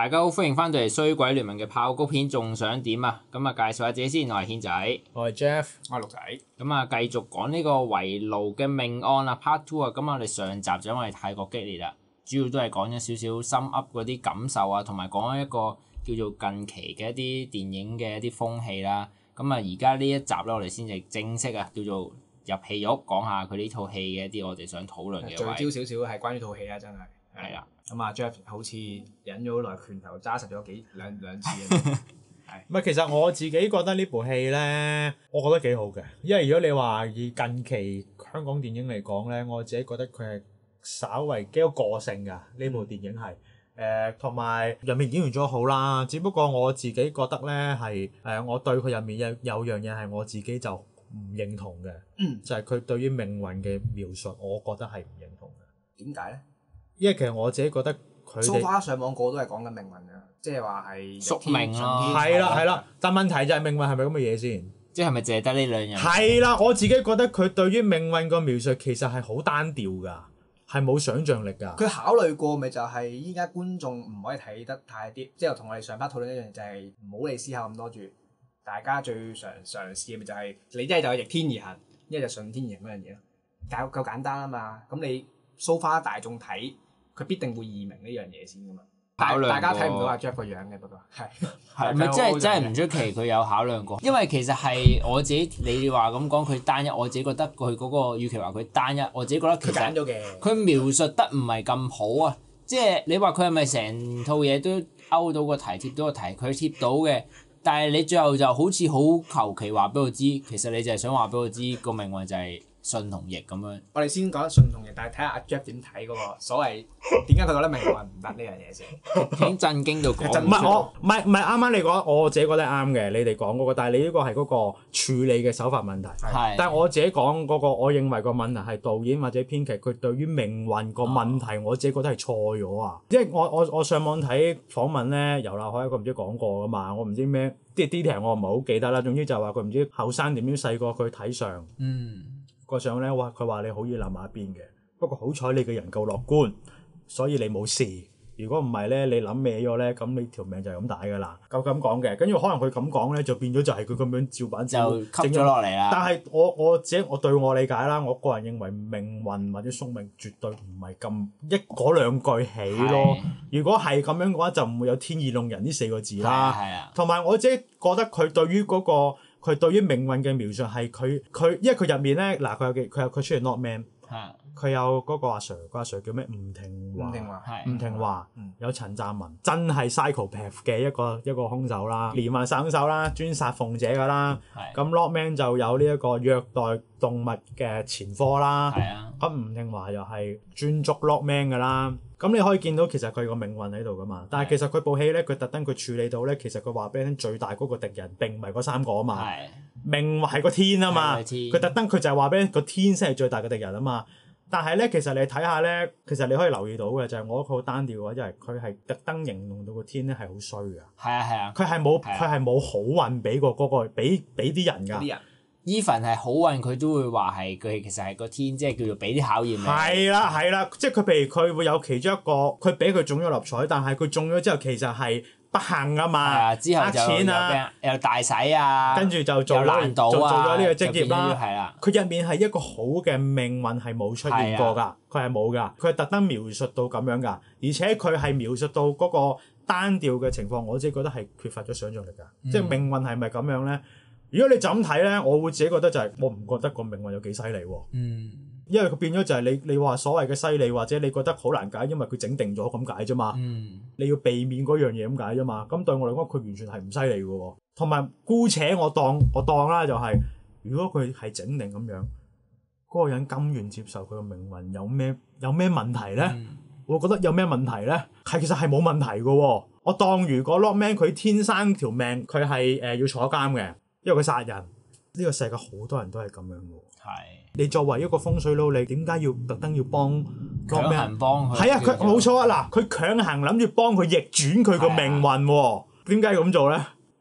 大家好，歡迎翻到嚟衰鬼聯盟嘅爆谷片，仲想點啊？咁啊，介紹下自己先，我係軒仔， 我係 Jeff， 我係陸仔。 咁啊，繼續講呢個圍爐嘅命案啊 Part 2啊。咁我哋上集就因為太過激烈啦，主要都係講咗少少心噏嗰啲感受啊，同埋講咗一個叫做近期嘅一啲電影嘅一啲風氣啦。咁啊，而家呢一集咧，我哋先至正式啊，叫做入戲肉，講下佢呢套戲嘅一啲我哋想討論嘅位。 聚焦少少係關於套戲啊，真係。 係啦。 咁啊 Jeff 好似忍咗好耐，拳頭揸實咗兩次啊。係。 唔係，其實我自己覺得呢部戲咧，我覺得幾好嘅。因為如果你話以近期香港電影嚟講咧，我自己覺得佢係稍為幾有個性㗎。呢部電影係同埋入面演員做得好啦。只不過我自己覺得咧係我對佢入面有樣嘢係我自己就唔認同嘅，就係佢對於命運嘅描述，我覺得係唔認同嘅。 點解咧？ 因為其實我自己覺得佢哋蘇花上網個都係講緊命運㗎，即係話係宿命咯。 係啦，但問題就係命運係咪咁嘅嘢先？ 即係咪淨係得呢兩樣？ 係啦，我自己覺得佢對於命運個描述其實係好單調㗎，係冇想像力㗎。 佢考慮過咪就係依家觀眾唔可以睇得太啲，即係同我哋上 part 討論一樣就係唔好你思考咁多住。大家最嘗試嘅咪就係你一係就係逆天而行，一係就順天而行嗰樣嘢咯。夠簡單啊嘛，咁你蘇花大眾睇。佢必定會易明呢樣嘢先噶嘛，大家睇唔到阿 Jeff 個樣嘅，不過係咪真係唔出奇佢有考量過，因為其實係我自己你話咁講佢單一，我自己覺得佢嗰個與其話佢單一，我自己覺得其實佢描述得唔係咁好啊，即係你話佢係咪成套嘢都勾到個題貼到個題，佢貼到嘅，但係你最後就好似好求其話俾我知，其實你就係想話俾我知個命運就係順同逆咁樣。 我哋先講順同逆，但係睇下阿 Jeff 點睇嗰個所謂點解佢覺得命運唔得呢樣嘢先。 已經震驚到講唔係啱啱你講，我自己覺得啱嘅，你哋講嗰個，但係你呢個係嗰個處理嘅手法問題。 係。但係我自己講嗰個，我認為個問題係導演或者編劇佢對於命運個問題，我自己覺得係錯咗啊！因為我上網睇訪問咧，游立海一個唔知講過噶嘛，我唔知咩啲 detail 我唔係好記得啦。總之就話佢唔知後生點樣細個佢睇相。個相咧，佢話你好易諗埋一邊嘅，不過好彩你個人夠樂觀，所以你冇事。如果唔係咧，你諗歪咗咧，咁你條命就係咁大㗎啦。夠咁講嘅，跟住可能佢咁講咧，就變咗就係佢咁樣照版就吸咗落嚟啦。 但係我自己我對我理解啦，我個人認為命運或者宿命絕對唔係咁嗰兩句起咯。如果係咁樣嘅話，就唔會有天意弄人呢四個字啦。 係啊。同埋我自己覺得佢對於嗰個。佢對於命運嘅描述係佢，因為佢入面咧嗱，佢出現 Lockman，佢有嗰個阿 Sir，個阿 Sir 叫咩？吳廷華，有陳湛文，真係 psychopath 嘅一個兇手啦，連環殺兇手啦，專殺鳳姐㗎啦。咁 Lockman 就有呢一個虐待動物嘅前科啦。咁吳廷華又係專捉 Lockman 㗎啦。咁你可以見到其實佢個命運喺度㗎嘛，但係其實佢部戲咧，佢特登佢處理到咧，其實佢話俾你聽最大嗰個敵人並唔係嗰三個啊嘛，命運係個天啊嘛，佢特登佢就係話俾你個天先係最大嘅敵人啊嘛。但係咧，其實你睇下咧，其實你可以留意到嘅就係我覺得佢好單調嘅話，因為佢係特登形容到個天咧係好衰㗎。係啊。佢係冇好運俾俾啲人㗎。 Even 係好運，佢都會話係佢其實係個天，即係叫做俾啲考驗你。 係啦，即係佢譬如佢會有其中一個，佢俾佢中咗六合彩，但係佢中咗之後其實係不幸啊嘛， 之後就錢啊， 又大洗啊， 跟住就做難度做咗呢個職業啦。 係啦， 佢入面係一個好嘅命運係冇出現過㗎，佢係冇㗎，佢係特登描述到咁樣㗎，而且佢係描述到嗰個單調嘅情況，我自己覺得係缺乏咗想像力㗎，即係命運係咪咁樣咧？如果你就咁睇咧，我會自己覺得就係我唔覺得個命運有幾犀利喎。因為佢變咗就係你話所謂嘅犀利，或者你覺得好難解，因為佢整定咗咁解啫嘛。你要避免嗰樣嘢咁解啫嘛。咁對我嚟講，佢完全係唔犀利嘅喎。同埋姑且我當啦，就係如果佢係整定咁樣，嗰個人甘願接受佢嘅命運，有咩問題咧？我覺得有咩問題咧？其實係冇問題嘅喎。我當如果 Lockman 佢天生條命，佢係要坐監嘅。因為佢殺人，呢個世界好多人都係咁樣嘅喎。你作為一個風水佬，你點解要特登要幫 Lockman？強行幫佢。係啊，佢冇錯啊！嗱，佢強行諗住幫佢逆轉佢個命運喎。點解要咁做咧？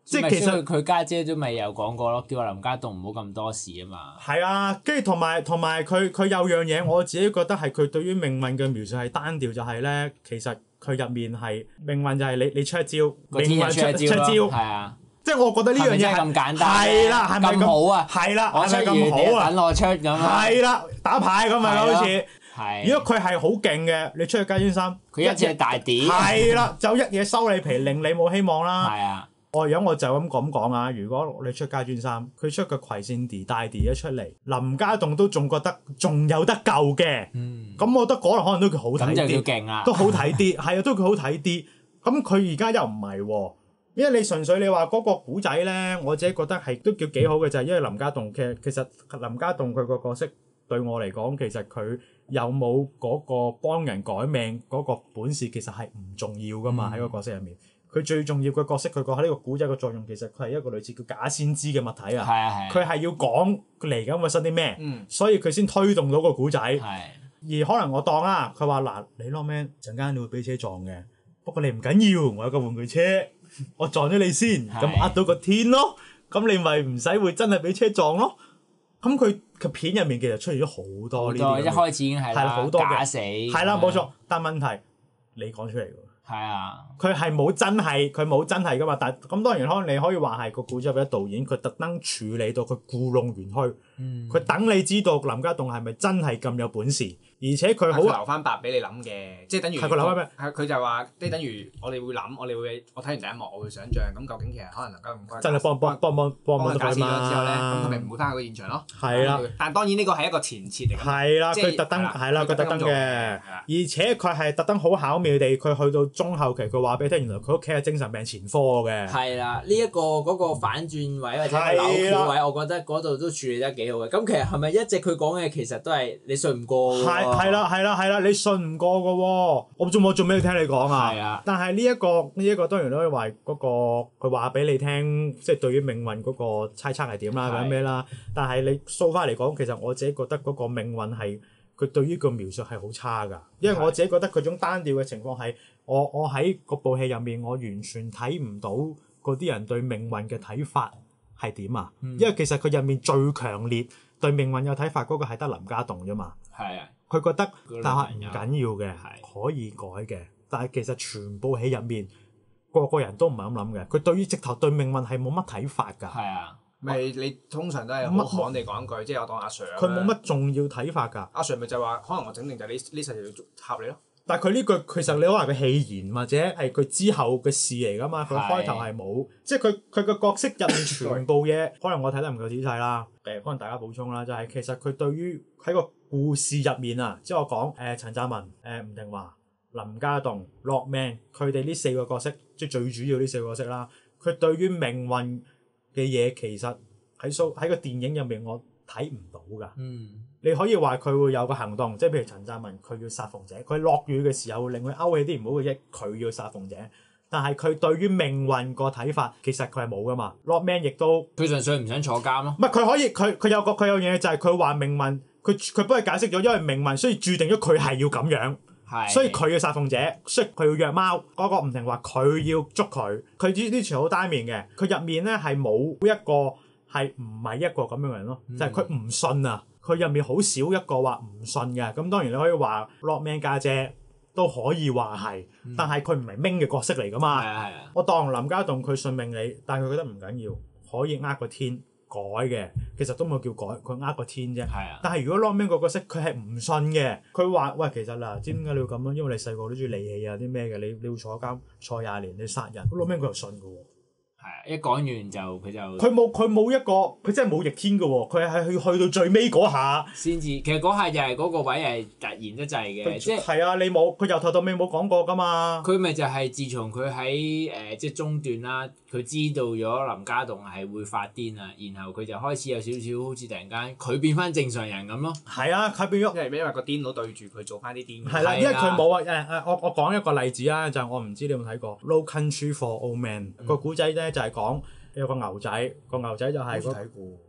即係其實佢家姐都咪有講過咯，叫阿林家棟唔好咁多事啊嘛。 係啊，跟住同埋佢有樣嘢，我自己覺得係佢對於命運嘅描述係單調，就係咧，其實佢入面係命運就係你出一招，命運出一招， 係啊。 即係我覺得呢樣嘢係咁簡單， 係啦，係咪咁好啊？ 係啦， 我出完好啊？ 等我出咁啊？ 係啦，打牌咁咪好似。 係。 如果佢係好勁嘅，你出去街先生， 佢一隻大碟。 係啦，就一嘢收你皮，令你冇希望啦。 係啊。 我就咁講啊！如果你出街專三，佢出個葵扇弟大弟一出嚟，林家棟都仲覺得仲有得救嘅。咁我覺得可能都佢好睇啲。咁就叫勁啊！都好睇啲，係啊，都佢好睇啲。咁佢而家又唔係喎。因為你純粹你話嗰個古仔咧，我自己覺得係都叫幾好嘅，就係因為林家棟其實林家棟佢個角色對我嚟講，其實佢有冇嗰個幫人改命嗰個本事，其實係唔重要噶嘛。喺個角色入面，佢最重要嘅角色，佢喺呢個古仔嘅作用，其實佢係一個類似叫假先知嘅物體啊。佢係要講嚟緊會生啲咩，所以佢先推動到個古仔。而可能我當啦，佢話嗱，你 Lockman 陣間你會俾車撞嘅，不過你唔緊要，我有個玩具車。我撞咗你先，咁呃到個天咯，咁你咪唔使會真係俾車撞咯。咁佢片入面其實出現咗好多呢啲， 一開始已經係啦， 好多假死， 係啦冇錯。但問題你講出嚟㗎。 係啊， 佢冇真係噶嘛，但咁當然可能你可以話係個古仔嘅導演，佢特登處理到佢故弄玄虛，佢等你知道林家棟係咪真係咁有本事，而且佢好留翻白俾你諗嘅，即係等於係佢留翻咩？ 係佢就話，即係等於我哋會諗，我睇完第一幕，我會想像咁究竟其實可能林家棟真係幫假死咗之後咧，咁佢咪唔會翻去個現場咯？ 係啦， 但當然呢個係一個前設嚟嘅。 係啦，佢特登係啦，佢特登嘅，而且佢係特登好巧妙地，佢去到中後期，佢話俾你聽，原來佢屋企係精神病前科嘅。 係啦，呢一個嗰個反轉位或者扭橋位，我覺得嗰度都處理得幾好嘅。咁其實係咪一直佢講嘅其實都係你信唔過㗎喎？ 係啦，你信唔過㗎喎？我做咩要聽你講啊？係啊。但係呢一個當然都可以話嗰個佢話俾你聽，即係對於命運嗰個猜測係點啦，咁咩啦？但係你掃翻嚟講，其實我自己覺得嗰個命運係佢對於個描述係好差㗎，因為我自己覺得嗰種單調嘅情況係。我喺嗰部戲入面，我完全睇唔到嗰啲人對命運嘅睇法係點啊！因為其實佢入面最強烈對命運有睇法嗰個係得林家棟啫嘛。係啊，佢覺得但係唔緊要嘅，可以改嘅。但係其實全部戲入面個個人都唔係咁諗嘅。佢對於直頭對命運係冇乜睇法㗎。係啊， 咪你通常都係好罕地講一句，即係我當阿 Sir。 佢冇乜重要睇法㗎。阿 Sir 咪就話，可能我整定就呢世就要合你咯。 但係佢呢句其實你可能係個戲言或者係佢之後嘅事嚟㗎嘛，佢開頭係冇，即係佢個角色入面全部嘢，可能我睇得唔夠仔細啦。可能大家補充啦，就係其實佢對於喺個故事入面啊，即係我講陳湛文、吳廷華、林家棟、Lockman，佢哋呢四個角色，即係最主要呢四個角色啦。佢對於命運嘅嘢其實喺個電影入面我睇唔到㗎。你可以話佢會有個行動，即係譬如陳湛文佢要殺鳳姐，佢落雨嘅時候會令佢勾起啲唔好嘅憶，佢要殺鳳姐。但係佢對於命運個睇法，其實佢係冇噶嘛。Lockman 亦都佢純粹唔想坐監咯。 唔係佢可以佢有嘢就係佢話命運，佢幫佢解釋咗，因為命運所以註定咗佢係要咁樣，所以佢要殺鳳姐，所以佢要約貓。嗰個吳廷華佢要捉佢，佢呢條好單面嘅，佢入面咧係冇一個係唔係一個咁樣嘅人咯，就係佢唔信啊。佢入面好少一個話唔信嘅，咁當然你可以話 Lockman 家姐都可以話係，但係佢唔係明嘅角色嚟噶嘛。我當林家棟佢信命你，但係佢覺得唔緊要，可以呃個天改嘅，其實都冇叫改，佢呃個天啫。但係如果 Lockman 個角色佢係唔信嘅，佢話喂，其實嗱，知點解你要咁樣？因為你細個都中意利器啊啲咩嘅，你會坐監坐20年，你殺人 ，Lockman 佢又信嘅喎。 一講完就佢冇一個，佢真係冇逆天嘅喎，佢係去到最尾嗰下先至，其實嗰下就係嗰個位係突然得滯嘅，即係係啊，你冇佢由頭到尾冇講過㗎嘛。 佢咪就係自從佢喺即係中段啦，佢知道咗林家棟係會發癲啊，然後佢就開始有少少好似突然間佢變翻正常人咁咯。係啊，佢變咗， 因為個癲佬對住佢做翻啲癲。 係啦，因為佢冇啊我講一個例子啊，就係我唔知你有冇睇過《No Country for Old Men》個古仔咧，就係講。有個牛仔，個牛仔就係嗰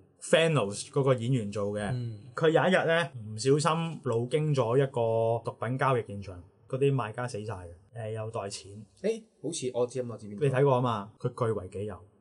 Thanos 嗰個演員做嘅。佢有一日咧唔小心路經咗一個毒品交易現場，嗰啲賣家死晒嘅，有袋錢。 好似我知邊。 你睇過啊嘛？佢據為己有，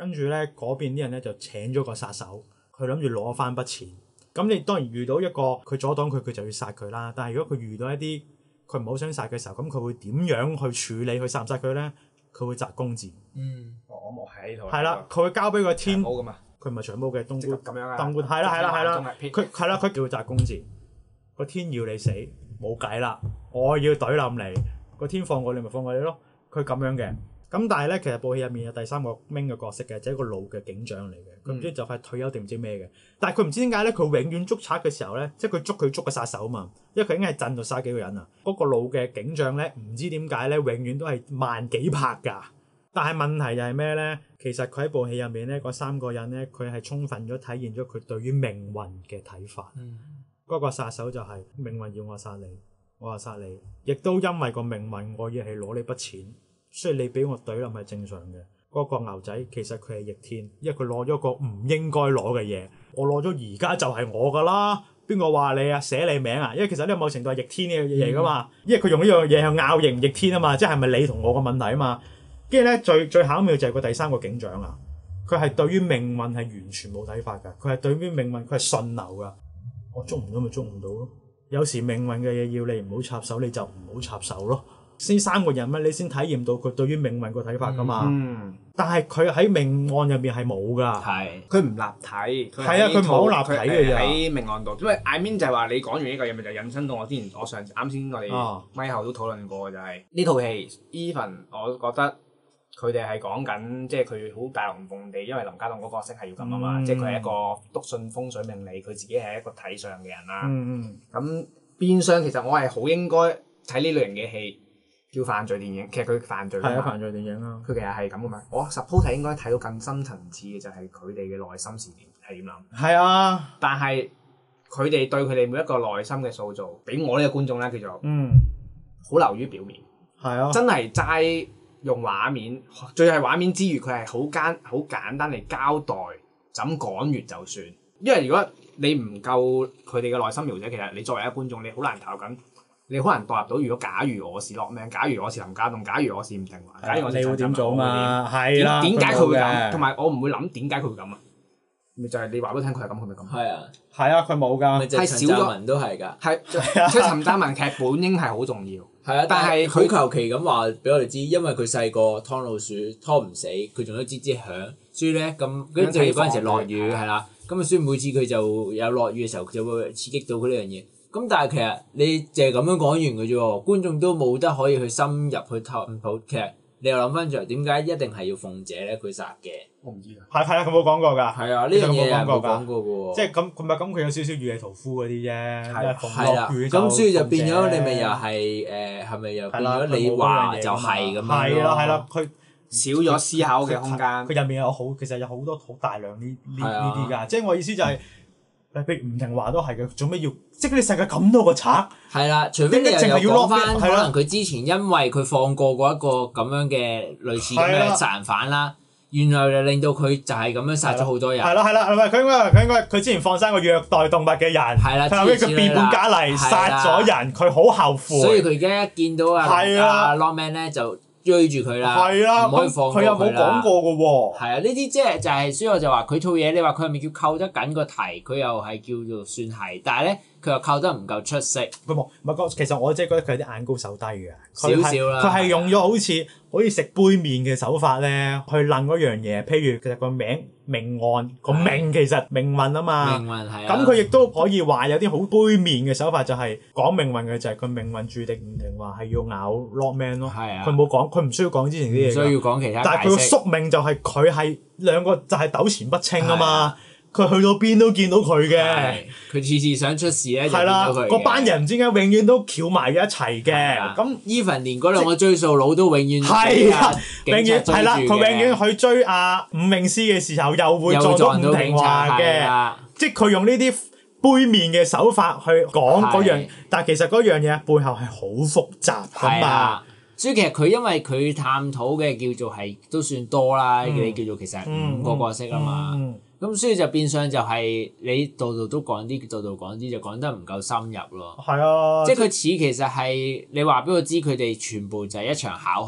跟住咧嗰邊啲人咧就請咗個殺手，佢諗住攞翻筆錢。咁你當然遇到一個佢阻擋佢，佢就要殺佢啦。但係如果佢遇到一啲佢唔好想殺嘅時候，咁佢會點樣去處理去殺唔殺佢咧？佢會擇公字。 我冇喺呢度。 係啦，佢會交俾個天。 冇噶嘛。佢唔係長毛嘅東官咁樣啊。 東官係啦，佢係啦，佢叫擇公字。個天要你死，冇計啦，我要懟冧你。個天放過你咪放過你咯。佢咁樣嘅。咁但係咧，其實部戲入面有第三個 main 嘅角色嘅，就係一個老嘅警長嚟嘅。佢唔知就快退休定唔知咩嘅。但係佢唔知點解咧，佢永遠捉賊嘅時候咧，即係佢捉個殺手啊嘛。因為佢已經係鎮度殺幾個人啊。嗰個老嘅警長咧，唔知點解咧，永遠都係慢幾拍㗎。但係問題就係咩咧？其實佢喺部戲入面咧，嗰三個人咧，佢係充分咗體現咗佢對於命運嘅睇法。嗰個殺手就係命運要我殺你，我就殺你。亦都因為個命運，我要係攞呢筆錢。所以你俾我懟冧係正常嘅。嗰個牛仔其實佢係逆天，因為佢攞咗個唔應該攞嘅嘢。我攞咗而家就係我㗎啦。邊個話你啊？寫你名啊？因為其實呢個某程度係逆天嘅嘢㗎嘛。因為佢用呢樣嘢去拗贏逆天啊嘛。即係咪你同我嘅問題啊嘛？跟住咧最巧妙就係個第三個警長啊。佢係對於命運係完全冇睇法㗎。佢係對於命運佢係順流㗎。我捉唔到咪捉唔到咯。有時命運嘅嘢要你唔好插手，你就唔好插手咯。呢三個人物你先體驗到佢對於命運個睇法㗎嘛。但係佢喺命案入面係冇㗎。 係。佢唔立體。 係啊，佢唔係好立體嘅啫。 喺命案度，因為 I mean 就係話你講完呢個嘢咪就引申到我之前我上次啱先我哋咪後都討論過嘅就係呢套戲 Even 我覺得佢哋係講緊即係佢好大龍鳳地，因為林家棟嗰個角色係要咁啊嘛，即係佢係一個篤信風水命理，佢自己係一個睇相嘅人啦。咁變相其實我係好應該睇呢類型嘅戲。叫犯罪電影，其實佢犯罪係啊，犯罪電影啊， 佢其實係咁嘅嘛。我 suppose 係應該睇到更深層次嘅，就係佢哋嘅內心係點諗。係啊， 但係佢哋對佢哋每一個內心嘅塑造，俾我呢個觀眾咧叫做好流於表面。 係啊， 真係齋用畫面，最係畫面之餘，佢係好簡單嚟交代，就咁講完就算。因為如果你唔夠佢哋嘅內心描寫，其實你作為一個觀眾，你好難投入緊。你好難代入到，如果假如我是Lockman，假如我是林家棟，假如我是吳廷華，假如我是陳振文，係啦，點解佢會咁？同埋我唔會諗點解佢會咁啊？咪就係你話俾我聽，佢係咁，佢咪咁。係啊， 係啊，佢冇㗎。 係少咗，都係㗎。 係，即係陳湛文劇本應係好重要。 係啊，但係佢求其咁話俾我哋知，因為佢細個劏老鼠拖唔死，佢仲有吱吱響，所以咧咁跟住嗰陣時落雨係啦，咁啊所以每次佢就有落雨嘅時候，佢就會刺激到佢呢樣嘢。咁但係其實你淨係咁樣講完嘅啫喎，觀眾都冇得可以去深入去探討。其實你又諗翻轉，點解一定係要鳳姐咧佢殺嘅？ 我唔知啊。 係啊，佢冇講過㗎。 係啊，呢樣嘢係冇講過嘅喎。 即係咁，佢有少少如夜屠夫嗰啲啫。 係啦。咁所以就變咗你咪又係係咪又變咗你話就係咁樣咯？ 係啦，佢少咗思考嘅空間。 佢入面其實有好多好大量呢啲㗎。即係我意思就係。譬如吳廷華都係嘅，做咩要？即係你世界咁多個賊， 係啦，除非你又講翻，可能佢之前因為佢放過嗰一個咁樣嘅類似咁嘅殺人犯啦，原來就令到佢就係咁樣殺咗好多人。係啦， 唔係佢之前放生個虐待動物嘅人，係啦，後尾佢變本加厲殺咗人，佢好後悔。所以佢而家一見到阿 Lockman 咧就追住佢啦，唔可以放過佢啦。佢又冇講過嘅喎。係啊，呢啲即係就係，所以我就話佢套嘢，你話佢係咪叫扣得緊個題？佢又係叫做算係，但係咧佢又扣得唔夠出色。佢冇，唔係其實我真係覺得佢有啲眼高手低嘅。少少啦。佢係用咗好似食杯麵嘅手法咧，去諗嗰樣嘢。譬如其實個名命案個命其實命運啊嘛。命運係啊。咁佢亦都可以話有啲好杯麵嘅手法，就係講命運嘅就係佢命運注定吳廷華係要咬 Lockman 咯。係啊。佢冇講，佢唔需要講之前啲嘢。唔需要講其他。但係佢個宿命就係佢係兩個就係糾纏不清啊嘛。佢去到邊都見到佢嘅，佢次次想出事咧就見到佢嘅。嗰班人唔知點解永遠都翹埋一齊嘅。咁 Even 連嗰兩個追數佬都永遠係啊，永遠係啦，佢永遠去追阿伍詠詩嘅時候又會撞到伍廷華嘅，即係佢用呢啲杯面嘅手法去講嗰樣，但係其實嗰樣嘢背後係好複雜㗎嘛。所以其實佢因為佢探討嘅叫做係都算多啦，你叫做其實5個角色啊嘛。咁所以就變相就係你度度都講啲，度度講啲，就講得唔夠深入咯。係啊，即係佢似其實係你話俾我知，佢哋全部就係一場巧合，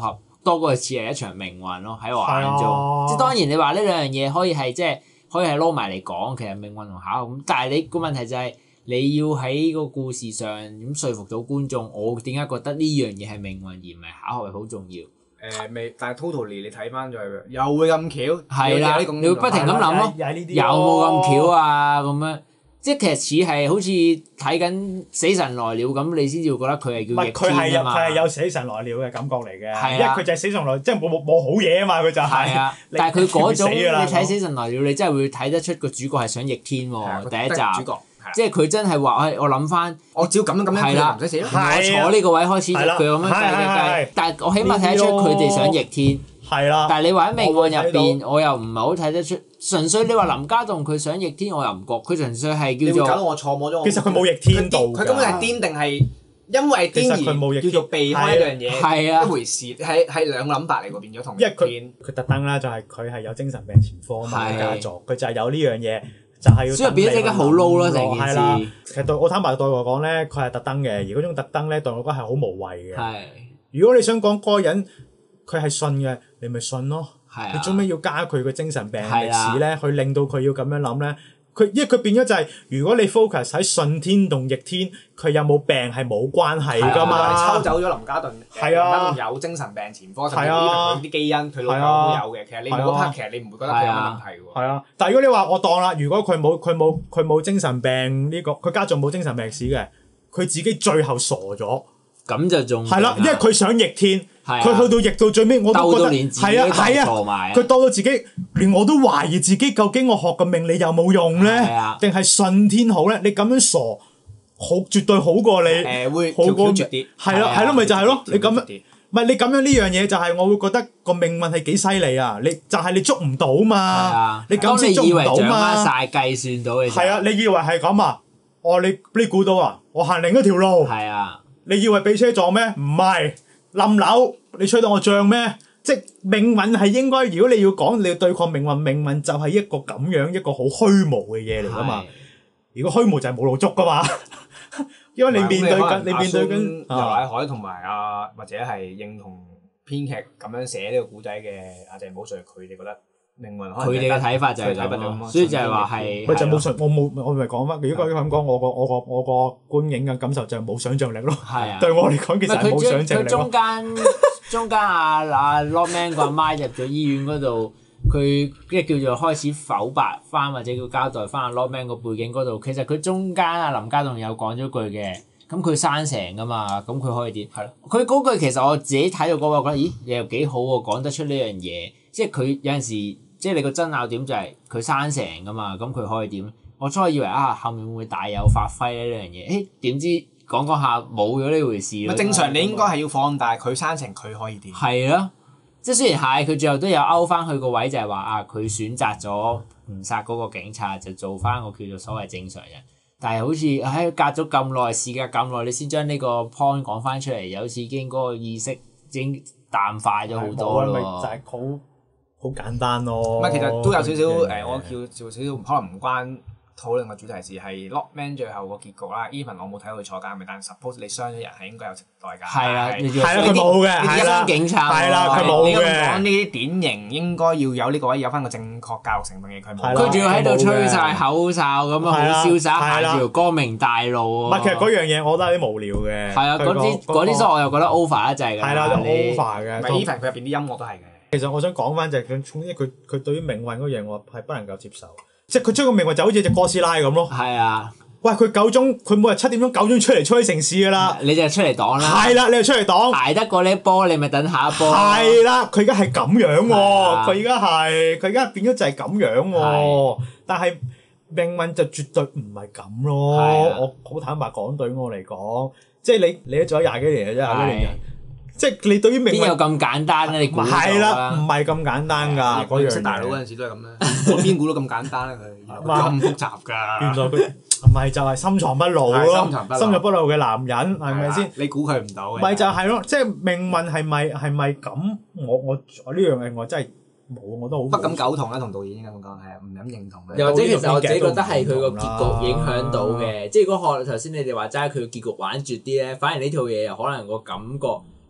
多過似係一場命運咯，喺我眼中。 係啊即係當然你話呢兩樣嘢可以係即係可以係撈埋嚟講，其實命運同巧合咁，但係你個問題就係你要喺個故事上咁說服到觀眾，我點解覺得呢樣嘢係命運而唔係巧合係好重要？ 未，但係 totally 你睇翻就係又會咁巧， 係啦，你會不停咁諗咯，有冇咁巧啊咁樣？即係其實似係好似睇緊《死神來了》咁，你先至會覺得佢係叫逆天啊嘛。 佢係有死神來了嘅感覺嚟嘅， 係啊因為佢就係死神來，即係冇好嘢啊嘛，佢就係。 係啊，但係佢嗰種你睇《死神神來了》，你真係會睇得出個主角係想逆天喎。第一集主角， 即係佢真係話：我諗翻， 我只要咁樣係啦， 唔使死咯。 我坐呢個位開始就佢咁樣計嘅計，但係我起碼睇得出佢哋想逆天。 係啦。 但係你話喺命運入邊，我又唔係好睇得出。純粹你話林家棟佢想逆天，我又唔覺。佢純粹係叫做。 你會搞到我錯摸咗。 其實佢冇逆天到㗎。 佢根本係癲定係因為癲而叫做避開一樣嘢， 係啊， 一回事係兩個諗法嚟喎，變咗同。 因為佢特登啦，就係佢係有精神病前科啊嘛，家族佢就係有呢樣嘢，就係要。 所以變咗即刻好撈咯，成件事。 其實我坦白對我講咧，佢係特登嘅，而嗰種特登咧對我覺得係好無謂嘅。 係。 如果你想講嗰個人佢係信嘅，你咪信咯。 係啊。 你做咩要加佢個精神病歷史咧？去令到佢要咁樣諗咧？因為佢變咗就係，如果你 focus 喺順天同逆天，佢有冇病係冇關係㗎嘛。 你抽走咗林家棟，林家棟有精神病前科，甚至乎佢啲基因，佢老豆都有嘅。其實你嗰 part 其實你唔會覺得佢有乜問題喎。 係啊，但係如果你話我當啦，如果佢冇精神病呢個，佢家族冇精神病史嘅，佢自己最後傻咗， 咁就仲係啦，因為佢想逆天。佢去到逆到最尾，我都覺得係啊，佢鬥到自己，連我都懷疑自己究竟我學嘅命理有冇用咧，定係順天好咧？你咁樣傻，絕對好過你， 會好過啲。 係咯，咪就係咯。你咁樣，唔係你咁樣呢樣嘢就係我會覺得個命運係幾犀利啊！你就係你捉唔到嘛，你咁先捉唔到嘛。 晒計算到嘅。 係啊，你以為係咁啊？你估到啊？我行另一條路。 係啊。 你以為俾車撞咩？唔係。冧樓，你吹到我脹咩？即係命運係應該，如果你要講你要對抗命運，命運就係一個咁樣一個好虛無嘅嘢嚟㗎嘛。如果虛無就係冇路捉㗎嘛，因為你面對緊游乃海同埋或者係認同編劇咁樣寫呢個古仔嘅阿鄭保瑞，佢哋覺得命運可能佢哋嘅睇法就係咁，所以就係話係。 咪就冇想，我咪講翻。如果咁講，我個觀影嘅感受就係冇想像力咯。 係啊。 對我嚟講，其實係冇想像力咯。 佢中間阿 Lockman 個阿媽入咗醫院嗰度，佢即係叫做開始剖白翻或者叫交代翻阿 Lockman 個背景嗰度。其實佢中間阿林家棟有講咗句嘅，咁佢生成噶嘛，咁佢可以點？係咯。佢嗰句其實我自己睇到嗰個覺得，咦，又幾好喎，講得出呢樣嘢。即係佢有陣時。即係你個爭拗點就係佢生成㗎嘛，咁佢可以點？我初以為後面會唔會大有發揮咧呢樣嘢？誒點知講下冇咗呢回事咯。 正常你應該係要放大佢生成佢可以點？ 係咯，即係雖然係佢最後都有勾翻去個位，就係話佢選擇咗唔殺嗰個警察，就做翻個叫做所謂正常人。但係好似隔咗咁耐，事隔咁耐，你先將呢個 point 講翻出嚟，有似已經嗰個意識已經淡化咗好多咯。 就係好簡單咯。 唔係，其實都有少少我叫少少，可能唔關討論嘅主題事，係 Lockman 最後個結局啦。Even 我冇睇到佢坐監嘅，但 suppose 你傷咗人係應該有代價。 係啊， 佢冇嘅，係啦， 警察係啦，佢冇嘅。 你咁講呢啲典型應該要有呢個位，有翻個正確教育成分嘅，佢冇。 佢仲要喺度吹晒口哨咁樣，好瀟灑行住條光明大路喎。 唔係，其實嗰樣嘢我覺得有啲無聊嘅。 係啊，嗰啲所以我又覺得 over 一滯㗎。 係啦，over 嘅。 唔係 even 佢入邊啲音樂都係嘅。 其實我想講翻就係因為佢對於命運嗰樣我係不能夠接受，即係佢將個命運就好似隻哥斯拉咁咯。 係啊， 喂，佢每日7點鐘9點出嚟吹城市㗎啦， 你就出嚟擋啦。 係啦，你就出嚟擋。 捱得過呢波，你咪等下一波。 係啦，佢而家係咁樣喎，佢而家變咗就係咁樣喎。但係命運就絕對唔係咁咯。我好坦白講，對我嚟講，即係你都做咗20幾年嘅啫，20幾年人。即係你對於命運邊有咁簡單咧？你估到啦？ 係啦，唔係咁簡單㗎。嗰樣識大佬嗰陣時都係咁咧，我邊估到咁簡單咧？佢咁複雜㗎。 原來佢唔係就係深藏不露咯，深藏不露嘅男人係咪先？ 你估佢唔到嘅。 咪就係咯，即係命運係咪咁？我呢樣嘢我真係冇，我都好不敢苟同啦，同導演咁講係啊，唔敢認同嘅。 又或者其實我自己覺得係佢個結局影響到嘅，即係嗰個頭先你哋話齋佢個結局玩絕啲咧，反而呢套嘢又可能個感覺。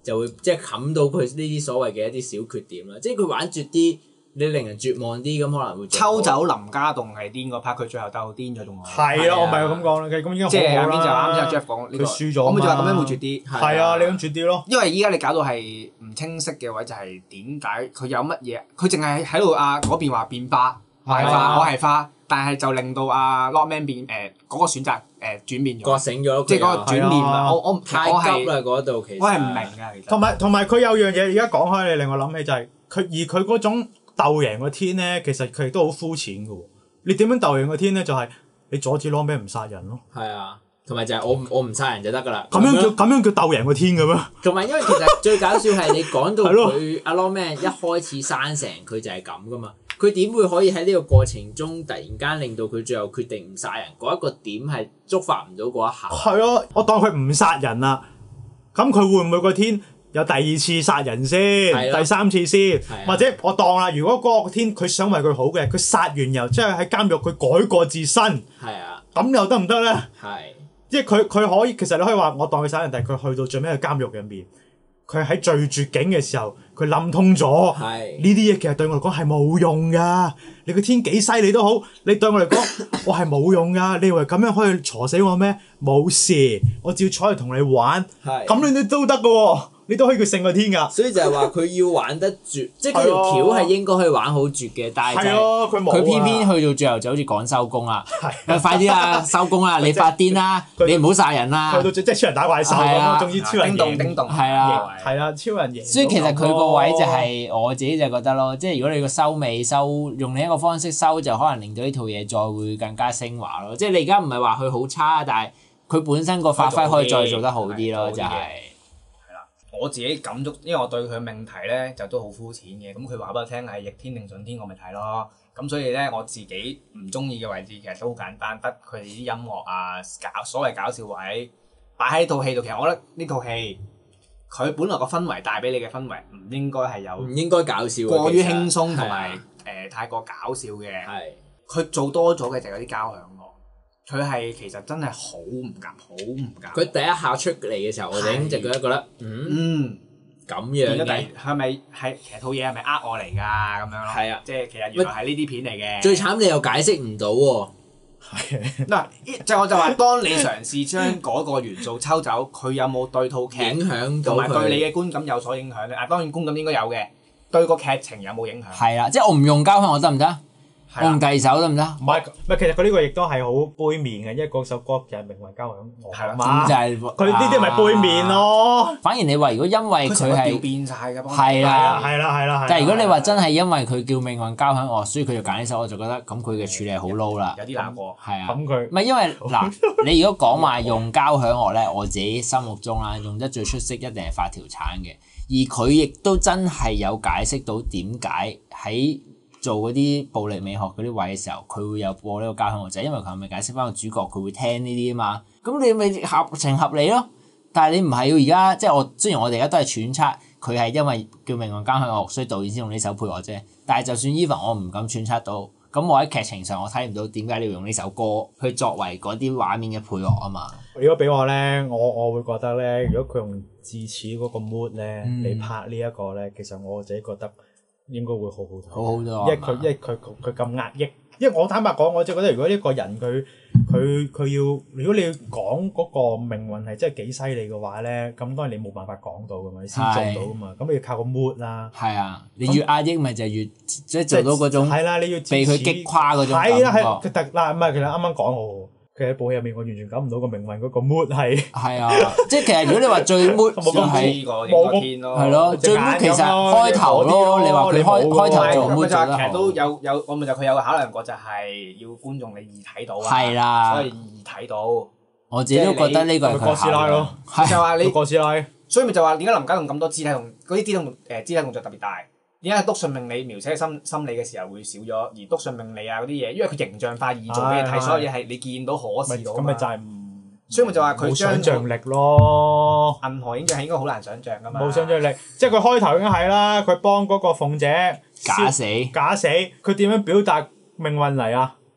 就會即係冚到佢呢啲所謂嘅一啲小缺點啦。即係佢玩絕啲，你令人絕望啲咁可能會抽走林家棟係癲嗰 part，佢最後鬥癲咗仲係啊，我咪咁講啦，咁已經即係啱好好啦。 先就啱先 Jeff 講呢個， 佢輸咗咁佢就話咁樣會絕啲。 係啊，你咁絕啲咯。 因為依家你搞到係唔清晰嘅位就係點解佢有乜嘢？佢淨係喺度嗰邊話變花，我係花，我係花，但係就令到Lockman 變嗰個選擇轉變咗， 覺醒咗， 即係嗰個轉念啦。我太急啦嗰度，其實我係唔明㗎，其實。 同埋佢有樣嘢，而家講開，你令我諗起就係佢嗰種鬥贏個天咧，其實佢亦都好膚淺㗎喎。你點樣鬥贏個天咧？就係你阻止 Lockman 唔殺人咯。 係啊。同埋就係我唔殺人就得㗎啦。 咁樣叫鬥贏個天嘅咩？ 同埋因為其實最搞笑係你講到佢阿 Lockman 一開始生成佢就係咁㗎嘛，佢點會可以喺呢個過程中突然間令到佢最後決定唔殺人嗰一個點係觸發唔到嗰一下？ 係啊，我當佢唔殺人啦，咁佢會唔會個天有第二次殺人先，第三次先，或者我當啦，如果嗰個天佢想為佢好嘅，佢殺完又即係喺監獄佢改過自身， 係啊， 咁又得唔得咧？ 係。 即係佢可以，其實你可以話我當佢殺人，但係佢去到最尾嘅監獄入面，佢喺最絕境嘅時候，佢諗通咗。呢啲嘢其實對我嚟講係冇用㗎。你個天幾犀利都好，你對我嚟講，我係冇用㗎。你以為咁樣可以鋤死我咩？冇事，我照坐嚟同你玩。咁你都得㗎喎。你都可以叫勝個天㗎。 所以就係話佢要玩得絕，即係佢條橋係應該可以玩好絕嘅，但係佢偏偏去到最後就好似趕收工啦。快啲啦，收工啦！你發癲啦，你唔好殺人啦。 去到即係超人打怪獸咁，仲要超人叮咚。 係啊， 係啊，超人贏。 所以其實佢個位就係我自己就覺得咯，即係如果你個收尾用另一個方式收，就可能令到呢套嘢再會更加升華咯。即係你而家唔係話佢好差，但係佢本身個發揮可以再做得好啲咯，就係。 我自己感觸，因為我對佢命題咧就都好膚淺嘅，咁佢話俾我聽係逆天定順天，我咪睇咯。咁所以咧我自己唔中意嘅位置其實都好簡單，得佢哋啲音樂啊所謂搞笑位擺喺套戲度。其實我覺得呢套戲佢本來個氛圍帶俾你嘅氛圍唔應該係有， 唔應該搞笑， 過於輕鬆同埋太過搞笑嘅。佢做多咗嘅就係嗰啲交響樂。佢係其實真係好唔夾，好唔夾。佢第一下出嚟嘅時候，我哋已經就覺得咁樣嘅。係咪其實套嘢係咪我嚟㗎咁樣咯？係啊，即係其實原來係呢啲片嚟嘅。最慘你又解釋唔到喎。係嗱，我就話，當你嘗試將嗰個元素抽走，佢有冇對套劇影響到同埋對你嘅觀感有所影響咧？當然觀感應該有嘅，對個劇情有冇影響？係啊， 即係我唔用交響我得唔得？我用第二首得唔得？ 唔係，其實佢呢個亦都係好杯面嘅，因為嗰首歌就係名為交響樂嘛。 咁就係佢呢啲咪杯面咯。 反而你話如果因為佢係變曬㗎， 係啦。 但係如果你話真係因為佢叫命運交響樂，所以佢就揀呢首，我就覺得咁佢嘅處理係好 low 啦。 有啲難過。 係啊。 咁佢唔係因為嗱，你如果講話用交響樂咧，我自己心目中啦，用得最出色一定係發條橙嘅，而佢亦都真係有解釋到點解喺做嗰啲暴力美學嗰啲位嘅時候，佢會有播呢個交響樂，就係因為佢係咪解釋翻個主角佢會聽呢啲啊嘛？咁你咪合情合理咯。但係你唔係要而家，即係雖然我哋而家都係揣測佢係因為叫命運交響樂，所以導演先用呢首配樂啫。但係就算 even 我唔敢揣測到，咁我喺劇情上我睇唔到點解你要用呢首歌去作為嗰啲畫面嘅配樂啊嘛？ 如果俾我咧，我會覺得咧，如果佢用智齒嗰個 mood 咧嚟拍呢一個咧，其實我自己覺得應該會好好睇， 好好多。 因為佢咁壓抑，因為我坦白講，我就覺得如果一個人佢要，如果你要講嗰個命運係真係幾犀利嘅話咧，咁當然你冇辦法講到噶嘛，你先做到噶嘛，咁你要靠個 mood 啦。 係啊，你越壓抑咪就越即係做到嗰種。係啦， 你要被佢擊垮嗰種感覺。 係啦，嗱唔係，其實啱啱講好。其實部戲入面，我完全感唔到個命運嗰個 mood 係。係啊，即係其實如果你話最 mood 係冇個天咯。 係咯，最 mood 其實開頭咯，你話佢開頭做 mood 做得好。 其實都有，我咪就佢有個考量過，就係要觀眾你易睇到啊。 係啦。 所以易睇到。 我自己都覺得呢個係佢考量咯。 就話你哥斯拉。 所以咪就話點解林家棟咁多肢體動作特別大？點解篤信命理描寫心理嘅時候會少咗，而篤信命理啊嗰啲嘢，因為佢形象化易做俾你睇，所有嘢係你見到可視到啊嘛。咁咪就係所以咪就話佢將想像力咯。 銀河影像係應該好難想像噶嘛。 冇想像力，即係佢開頭已經係啦，佢幫嗰個鳳姐假死， 佢點樣表達命運嚟啊？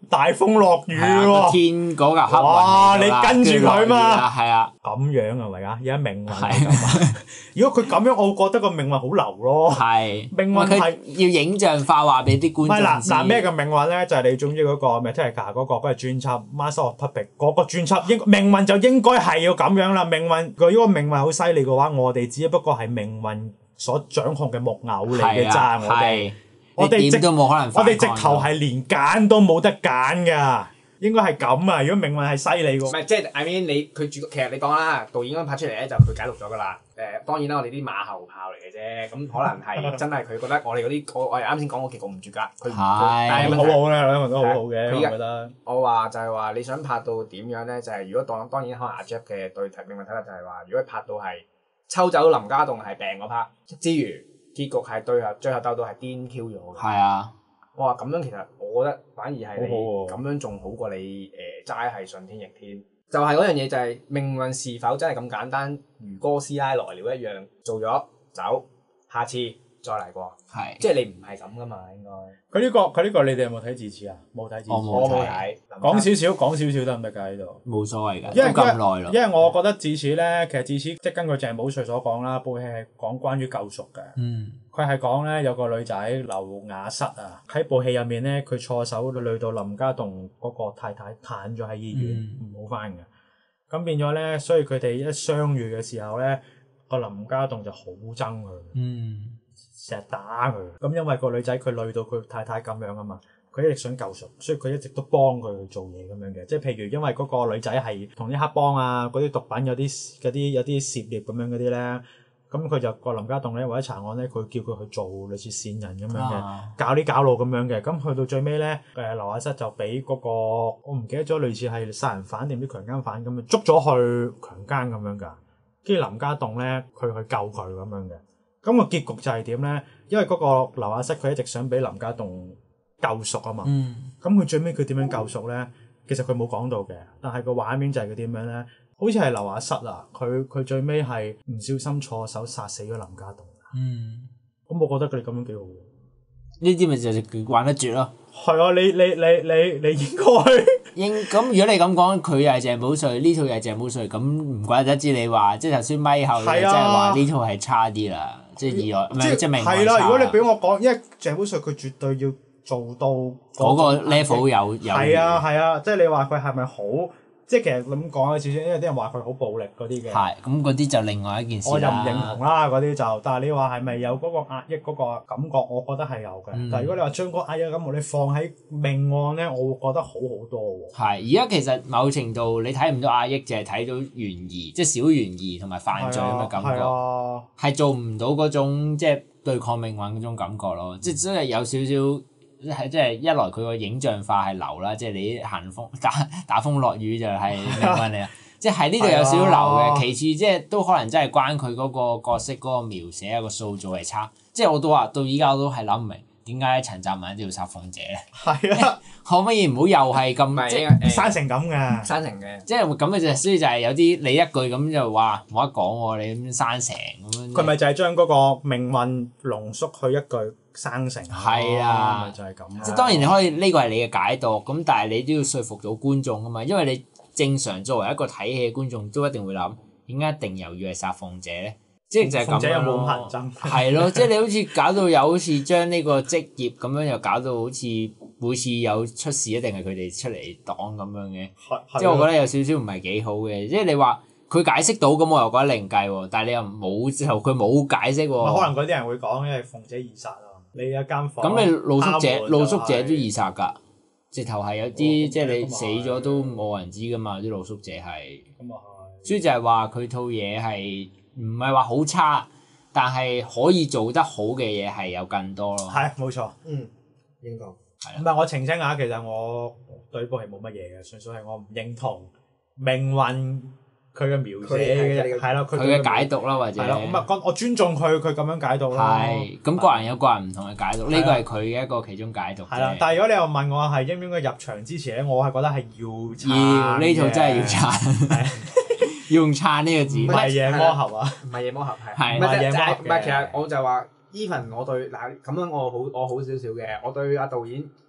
大風落雨喎， 天嗰架黑雲哇！你跟住佢嘛， 係啊， 咁樣係咪啊？而家命運係咁啊！如果佢咁樣，我會覺得個命運好流咯。 係命運係要影像化話俾啲觀眾知。 嗱咩嘅命運咧？就係你中意嗰個 Metallica 嗰個專輯《Master of Puppets》嗰個專輯，命運就應該係要咁樣啦。命運如果命運好犀利嘅話，我哋只不過係命運所掌控嘅木偶嚟嘅咋，我哋點都冇可能。 我哋直頭係連揀都冇得揀㗎，應該係咁啊！如果命運係犀利喎， 唔係即係 I mean 其實你講啦，導演咁拍出嚟咧就佢解讀咗㗎啦。當然啦，我哋啲馬後炮嚟嘅啫，咁可能係真係佢覺得我哋嗰啲我哋啱先講嗰結局唔絕㗎，佢但係好好咧，兩個都好好嘅，我覺得。 我話就係話你想拍到點樣咧？就係如果當然可能阿 Jeff 嘅對命運睇法就係話，如果拍到係抽走林家棟係病嗰 part 之餘。結局係最後鬥到係癲 Q 咗嘅。係啊， 我話咁樣其實我覺得反而係咁樣仲好過你齋係順天逆天。就係嗰樣嘢就係命運是否真係咁簡單？如哥斯拉來了一樣做咗走，下次再嚟過。係，即係你唔係咁噶嘛應該。 佢呢個你哋有冇睇智齒啊？冇睇智齒。 我冇睇。 講少少得唔得㗎？呢度冇所謂㗎， 因為咁耐咯。 因為我覺得智齒咧，其實智齒即係根據鄭保瑞所講啦，部戲係講關於救贖嘅。佢係講咧有個女仔劉雅瑟啊，喺部戲入面咧，佢錯手累到林家棟嗰個太太癱咗喺醫院，唔好翻嘅。咁變咗咧，所以佢哋一相遇嘅時候咧，個林家棟就好憎佢。成日打佢，咁因為個女仔佢累到佢太太咁樣啊嘛，佢一直想救贖，所以佢一直都幫佢去做嘢咁樣嘅，即係譬如因為嗰個女仔係同啲黑幫啊、嗰啲毒品有啲涉獵咁樣嗰啲咧，咁佢就個林家棟咧為咗查案咧，佢叫佢去做類似線人咁樣嘅，搞啲搞路咁樣嘅，咁去到最尾咧，劉雅瑟就俾嗰個我唔記得咗類似係殺人犯定啲強姦犯咁樣捉咗去強姦咁樣㗎，跟住林家棟咧佢去救佢咁樣嘅。咁個結局就係點咧？因為嗰個劉雅瑟佢一直想俾林家棟救贖啊嘛。咁佢最尾佢點樣救贖咧？其實佢冇講到嘅，但係個畫面就係佢點樣咧？好似係劉雅瑟啊，佢最尾係唔小心錯手殺死咗林家棟。咁我覺得佢哋咁樣幾好。 呢啲咪就係玩得絕咯。 係啊，你應該咁如果你咁講，佢又係鄭保瑞，呢套又係鄭保瑞，咁唔怪得知你話，即係頭先咪後即係話呢套係差啲啦，即係意外，唔係即係命運差。係啦， 如果你俾我講，因為鄭保瑞佢絕對要做到嗰個 level 有。 係啊，即係你話佢係咪好？即係其實咁講少少，因為啲人話佢好暴力嗰啲嘅。 係，咁嗰啲就另外一件事啦。 我就唔認同啦，嗰啲就，但係你話係咪有嗰個壓抑嗰個感覺？我覺得係有嘅。但係如果你話將嗰個壓抑感覺你放喺命案咧，我會覺得好好多喎。 係，而家其實某程度你睇唔到壓抑，淨係睇到懸疑，即係小懸疑同埋犯罪咁嘅感覺，係做唔到嗰種即係對抗命運嗰種感覺咯。即係真係有少少。係即係一來佢個影像化係流啦，即係你啲行風打風落雨就係命運嚟啦。即係喺呢度有少少流嘅。其次即係都可能真係關佢嗰個角色嗰個描寫啊個塑造係差。即係我都話到依家我都係諗唔明點解陳澤文一定要殺鳳姐咧？係啊，可唔可以唔好又係咁即係生成咁嘅？ 生成嘅， 即係咁嘅就所以就係有啲你一句咁就話冇得講喎，你咁生成咁樣。 佢咪就係將嗰個命運濃縮去一句。生成係啊， 就係咁。 即係當然你可以呢個係你嘅解讀，咁但係你都要說服到觀眾㗎嘛，因為你正常作為一個睇戲嘅觀眾都一定會諗點解一定又要係殺鳳姐咧？即係就係咁咯。鳳姐有冇咁乞人憎？係咯，即係你好似搞到又好似將呢個職業咁樣又搞到好似每次有出事一定係佢哋出嚟擋咁樣嘅，即係我覺得有少少唔係幾好嘅。即係你話佢解釋到咁，我又覺得另計喎，但係你又冇之後佢冇解釋喎。 可能嗰啲人會講，因為鳳姐易殺。你一間房咁你露宿者都易殺㗎，直頭係有啲即係你死咗都冇人知㗎嘛，啲露宿者係。咁啊係。所以就係話佢套嘢係唔係話好差，但係可以做得好嘅嘢係有更多咯。 係冇錯。應該。係。唔係我澄清下，其實我對部戲冇乜嘢嘅，純粹係我唔認同命運。佢嘅描寫係咯，佢嘅解讀啦，或者係咯，咁我尊重佢咁樣解讀咯。 係，咁個人有個人唔同嘅解讀，呢個係佢嘅一個其中解讀。 係啦，但係如果你又問我係應唔應該入場支持咧，我係覺得係要撐。 呢套真係要撐，要用撐呢個字。 唔係夜魔俠啊！ 唔係夜魔俠係。 唔係其實我就話 even 我對嗱咁樣我好少少嘅，我對阿導演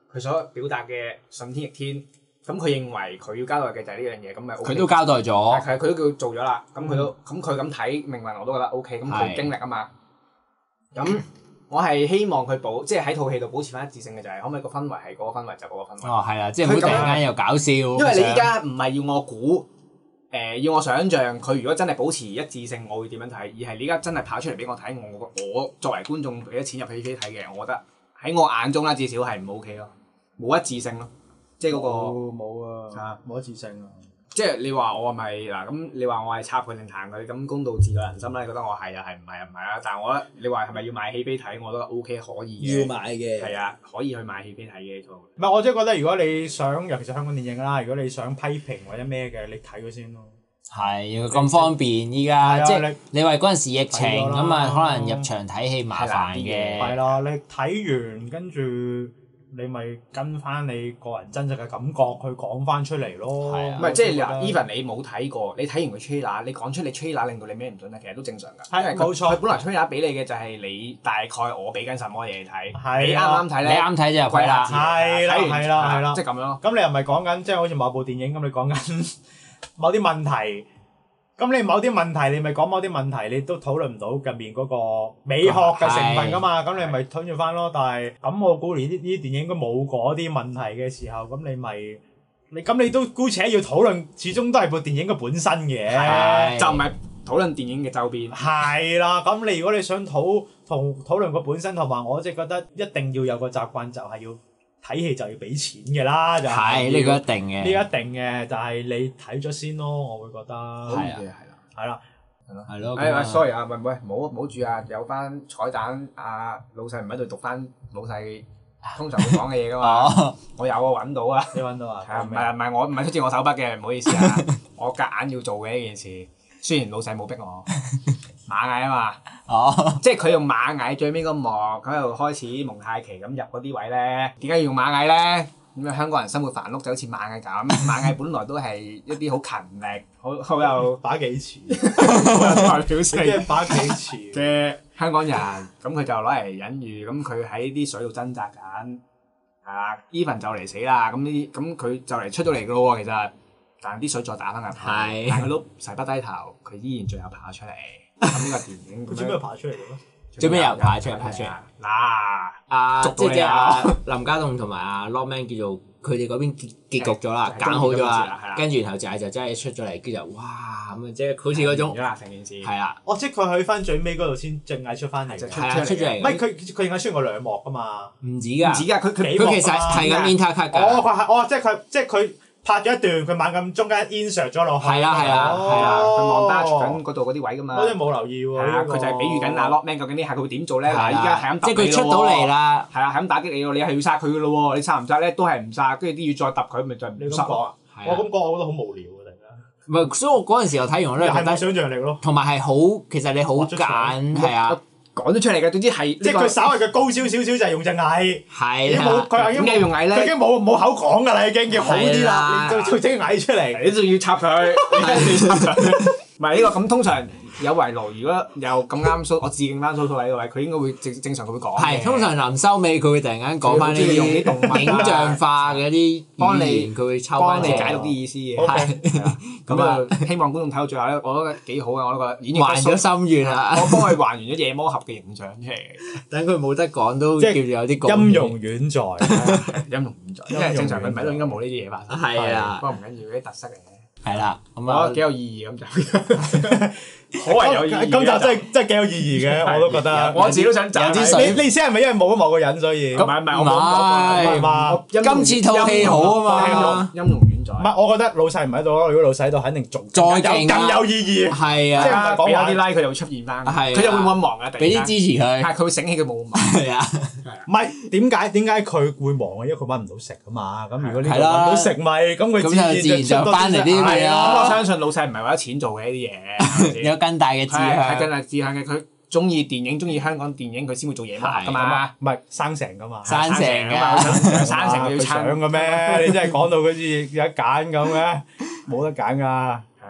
佢所表達嘅順天逆天，咁佢認為佢要交代嘅就係呢樣嘢，咁咪佢都交代咗， 係佢都叫做咗啦。咁佢都咁佢咁睇命運我都覺得 OK。咁佢經歷啊嘛，咁我係希望佢即係喺套戲度保持翻一致性嘅就係可唔可以個氛圍係嗰個氛圍就嗰個氛圍。 哦，係啊，即係唔好突然間又搞笑。 因為你依家唔係要我估。要我想像佢如果真係保持一致性，我會點樣睇？而係你而家真係跑出嚟俾我睇，我作為觀眾俾咗錢入戲飛睇嘅，我覺得喺我眼中啦，至少係唔 OK 咯，冇一致性咯，即係嗰個冇啊，冇一致性啊！ 即係你話我係咪嗱咁？你話我係插佢定彈佢咁公道自在人心啦？你覺得我係啊？係唔係啊？唔係啊！但係我覺得你話係咪要買戲飛睇？我覺得 OK 可以嘅。 要買嘅。 係啊，可以去買戲飛睇嘅呢套。 唔係，我真係覺得如果你想，尤其是香港電影啦，如果你想批評或者咩嘅，你睇咗先咯。 係咁方便依家，即係你話嗰陣時疫情咁啊，可能入場睇戲麻煩嘅。 係啦，你睇完跟住你咪跟翻你個人真實嘅感覺去講翻出嚟咯。 唔係即係嗱 even 你冇睇過，你睇完個 trailer，你講出你 trailer 令到你咩唔準咧，其實都正常㗎。 係冇錯。 佢本來 trailer 俾你嘅就係你大概我俾緊什麼嘢你睇，你啱啱睇咧？ 你啱睇就入去啦。 係啦， 即係咁樣咯。 咁你又唔係講緊即係好似某部電影咁，你講緊某啲問題。咁你某啲問題，你咪講某啲問題，你都討論唔到入面嗰個美學嘅成分噶嘛？咁你咪推住翻咯。但係咁我估呢啲電影應該冇嗰啲問題嘅時候，咁你都姑且要討論，始終都係部電影嘅本身嘅， 就唔係討論電影嘅周邊。 係啦，咁你如果你想討論個本身，同埋我即係覺得一定要有個習慣，就係要睇戲就要俾錢嘅啦，就係呢個一定嘅。 呢個一定嘅，就係你睇咗先咯，我會覺得。係啦。 係咯。 sorry 啊，唔好住啊，有翻彩蛋，老細唔喺度讀翻老細通常會講嘅嘢噶嘛。我有揾到啊。 你揾到啊？ 係啊，唔係出自我手筆嘅，唔好意思啊，我夾硬要做嘅呢件事。雖然老細冇逼我，螞蟻啊嘛，即係佢用螞蟻最尾嗰幕，佢喺度開始蒙太奇咁入嗰啲位咧，點解要用螞蟻咧？咁香港人生活繁碌就好似螞蟻咁，螞蟻本來都係一啲好勤力、好有打幾詞， 好有代表性即係打幾詞嘅香港人，咁佢就攞嚟隱喻，咁佢喺啲水度掙扎緊，係啦 ，Even 就嚟死啦，咁佢就嚟出咗嚟噶咯喎，其實。但係啲水再打翻入去，但係佢都誓不低頭，佢依然最後爬出嚟。咁呢個電影佢最尾爬出嚟嘅咩？ 最尾又爬出嚟。 嗱， 即係林家棟同埋阿 Lokman 叫做佢哋嗰邊結局咗啦，揀好咗啦，跟住然後就真係出咗嚟，跟住就哇咁啊，即係好似嗰種成件事係啊。 即係佢去翻最尾嗰度先正藝出翻嚟， 係啊，出咗嚟。 唔係佢應該出過兩幕噶嘛？ 唔止㗎， 佢其實係咁 intercut 㗎。 即係佢。拍咗一段，佢猛咁中間 insert 咗落去。 係啊， 佢望單緊嗰度嗰啲位噶嘛。 我真係冇留意喎。 佢就係比喻緊阿 Lokman 究竟呢下佢會點做咧？嗱，依家係咁即係佢出到嚟啦。 係啊，係咁打擊你喎，你係要殺佢噶咯喎，你殺唔殺咧都係唔殺，跟住啲魚再揼佢，咪就唔殺咯。 我咁講，我覺得好無聊啊！突然間。 唔係，所以我嗰陣時候睇完我都係冇想像力咯。同埋係好，其實你好揀係啊。 講咗出嚟嘅，總之係即係佢稍微嘅高少少就係用隻蟻， 係佢點解用蟻咧？ 佢已經冇口講㗎啦，已經要好啲啦，你就整蟻出嚟， 你仲要插佢，唔係呢個咁通常有圍爐，如果又咁啱我致敬翻蘇蘇喺個位，佢應該會正常佢會講嘅。 係通常臨收尾佢會突然間講翻呢啲影像化嘅啲語言，佢會抽翻幫你解讀啲意思嘅。 係咁啊，希望觀眾睇到最後咧，我覺得幾好嘅，我都覺得演員還咗心願啦。 我幫佢還原咗夜魔俠嘅形象出嚟。 等佢冇得講都叫做有啲音容遠在， 音容遠在，因為正常佢唔喺度應該冇呢啲嘢發生。 係啊， 不過唔緊要，啲特色嚟嘅。 係啦，咁啊幾有意義咁就。可謂有意義， 咁就真係幾有意義嘅，我都覺得。 我自己都想賺啲水。你意思係咪因為冇咗某個人所以？ 唔係，我今次套戲好啊嘛， 音容遠在。 唔係，我覺得老細唔喺度咯。如果老細喺度，肯定仲再更有意義。 係啊， 即係俾啲 like 佢就會出現翻。佢就會冇咁忙啊， 俾啲支持佢。 係佢會醒起佢冇咁忙。 係啊， 唔係點解佢會忙啊？因為佢揾唔到食啊嘛。咁如果呢個揾到食咪咁佢自然就翻嚟啲嘢咯。我相信老細唔係為咗錢做嘅呢啲嘢。 有更大嘅志向。 係更大志向嘅，佢中意電影，中意香港電影，佢先會做嘢嘛。㗎嘛。 唔係生成㗎嘛。 生成㗎， 生成佢要想嘅咩？你真係講到好似有得揀咁嘅，冇得揀㗎。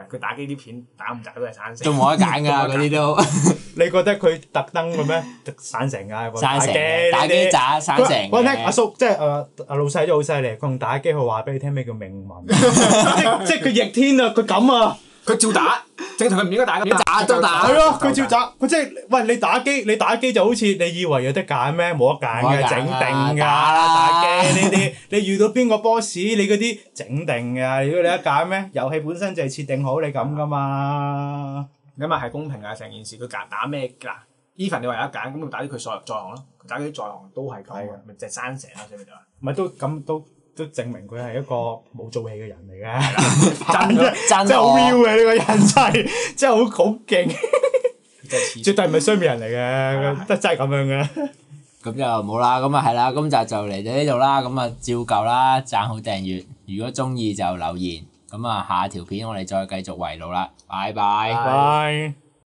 佢打機啲片打唔打都係散成。 都冇得揀㗎嗰啲都。 你覺得佢特登嘅咩？散成㗎， 散成打機渣散成。 我聽阿叔即係阿老細都好犀利，佢用打機佢話俾你聽咩叫命運，即係佢逆天啊！佢咁啊！ 佢照打，正同佢唔應該打咁打都打。 係咯，佢照打，佢即係喂你打機就好似你以為有得揀咩？冇得揀嘅，整定㗎。打機呢啲，你遇到邊個 boss， 你嗰啲整定㗎。如果你一揀咩？遊戲本身就係設定好你咁㗎嘛。 咁啊係公平㗎成件事，佢打咩嗱 ？Even 你話有得揀，咁咪打啲佢在行咯。佢打啲在行都係咁嘅，咪就係生成咯，所以咪就話。 唔係都咁都證明佢係一個冇做戲嘅人嚟嘅，真係好 real 嘅呢個人真係好勁，絕對唔係雙面人嚟嘅，真係咁樣嘅。 咁就冇啦，咁啊係啦，今集就嚟到呢度啦，咁啊照舊啦，讚好訂閱，如果中意就留言，咁啊下條片我哋再繼續圍爐啦，拜拜。 拜。